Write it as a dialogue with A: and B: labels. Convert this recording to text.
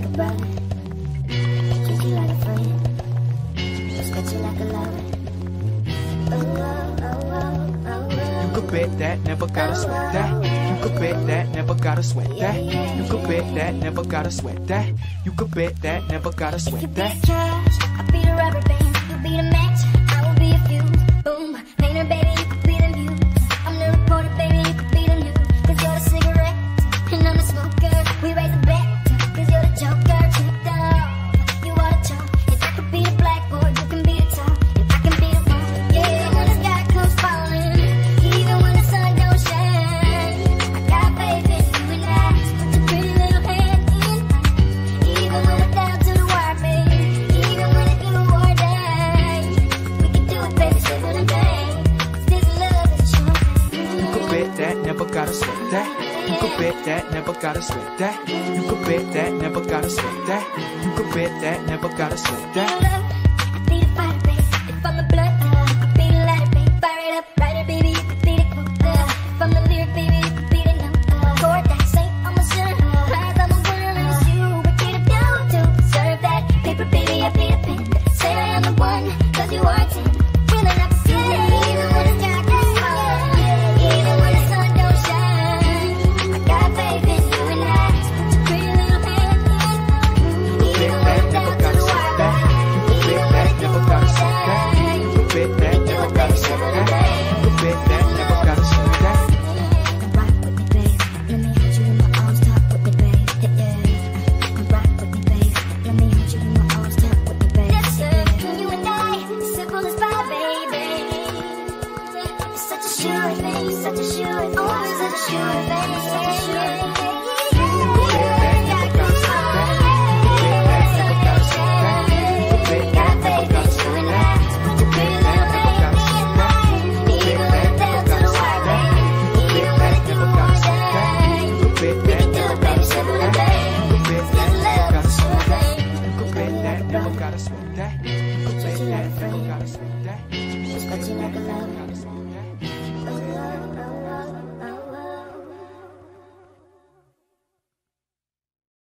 A: a brother, treat you like a friend, respect you like a lover.
B: You could bet that, never gotta sweat that. You could bet that, never gotta sweat that. You could bet that, never gotta sweat that. You could bet that, never gotta sweat that.
A: If you be the trash, I'll be the rubber band. You be the match, I will be a fuse. Boom, painter baby, you could be the muse. I'm the reporter baby, you could be the news. 'Cause you're the cigarette, and I'm the smoker. We raise a bet, 'cause you're the joker. Tricked off, you are the chalk. If I could be the blackboard, you can be the top. If I can be the one, yeah, when the sky comes falling, even when the sun don't shine, I got faith in you and I. Put your pretty little hand in, even when we're down to the wire, baby. Even when it's do or die, we can do it, baby, simple and plain. 'Cause this love is a
B: You could bet that, never gotta sweat that. You could bet that, never gotta sweat that. You could bet that, never gotta sweat that. You could bet that, never gotta sweat that.
A: I be the fighter, baby. If I'm the blood, I be the lighter, baby. Fire it up, writer, baby. You could be the quote. If I'm the lyric, baby, you could be the number. Chord that ain't on my shirt. Cries I'm a winner and it's you. We get a down to serve that paper, baby. I be the pen. Say I am the one, 'cause you are 10. Feeling up to even when the sky gets falling, even when the sun don't shine. I got faith in you and I. Put your pretty little hand in, even when it's down to the wire.
B: You could bet that, never gotta sweat that. You could bet that, never gotta sweat that. You could bet that, never gotta sweat that.
A: Come rock with me, babe. Let me hold you in my arms, talk with me, babe. Yeah. Come rock with me, babe. Let me hold you in my arms, talk with me, babe. Yes, sir. You and I, simple as pie, baby. You're such a sure thing, you're such a sure thing. Oh, you're such a sure thing, you're such a sure thing.
B: Never gotta sweat that. You could bet that, never gotta sweat that.
A: Respect you like a lover.